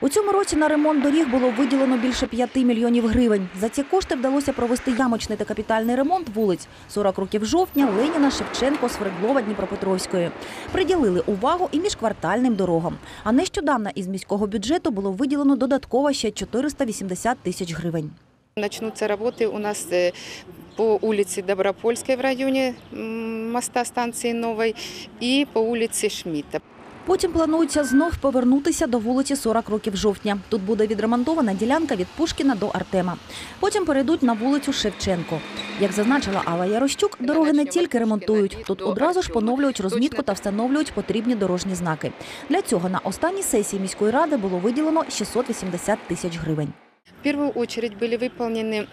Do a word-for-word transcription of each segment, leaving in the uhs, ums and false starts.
У цьому році на ремонт доріг було виділено більше п'яти мільйонів гривень. За ці кошти вдалося провести ямочний та капітальний ремонт вулиць сорок років жовтня, Леніна, Шевченко, Свердлова, Дніпропетровської. Приділили увагу і міжквартальним дорогам. А нещодавно із міського бюджету було виділено додатково ще чотириста вісімдесят тисяч гривень. Начнутся работы у нас по улице Добропольской в районе моста станции Новой и по улице Шмидта. Потім планується знов повернутися до вулиці сорок років жовтня. Тут буде відремонтована ділянка від Пушкіна до Артема. Потім перейдуть на вулицю Шевченко. Як зазначила Алла Ярощук, дороги не тільки ремонтують, тут одразу ж поновлюють розмітку та встановлюють потрібні дорожні знаки. Для цього на останній сесії міської ради було виділено шістсот вісімдесят тисяч гривень. В первую очередь были выполнены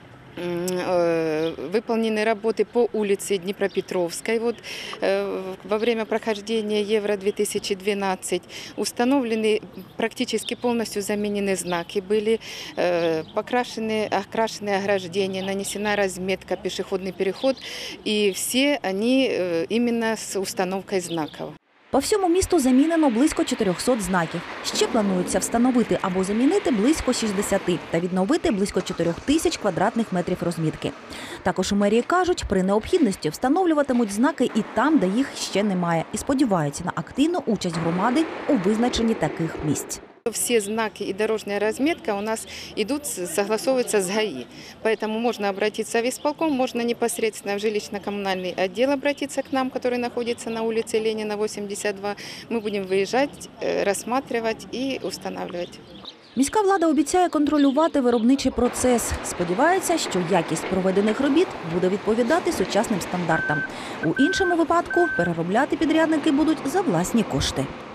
выполнены работы по улице Днепропетровской. Вот, во время прохождения Евро две тысячи двенадцать установлены, практически полностью заменены знаки, были покрашены, окрашены ограждения, нанесена разметка, пешеходный переход, и все они именно с установкой знаков. По всьому місту замінено близько чотирьохсот знаків. Ще планується встановити або замінити близько шістдесяти та відновити близько чотирьох тисяч квадратних метрів розмітки. Також у мерії кажуть, при необхідності встановлюватимуть знаки і там, де їх ще немає, і сподіваються на активну участь громади у визначенні таких місць. Все знаки и дорожная разметка у нас идут, согласовываются с ГАИ. Поэтому можно обратиться в исполком, можно непосредственно в жилищно-коммунальный отдел обратиться к нам, который находится на улице Ленина, восемьдесят два. Мы будем выезжать, рассматривать и устанавливать. Міська влада обіцяє контролювати виробничий процес. Сподівається, що якість проведених робіт буде відповідати сучасним стандартам. У іншому випадку переробляти підрядники будуть за власні кошти.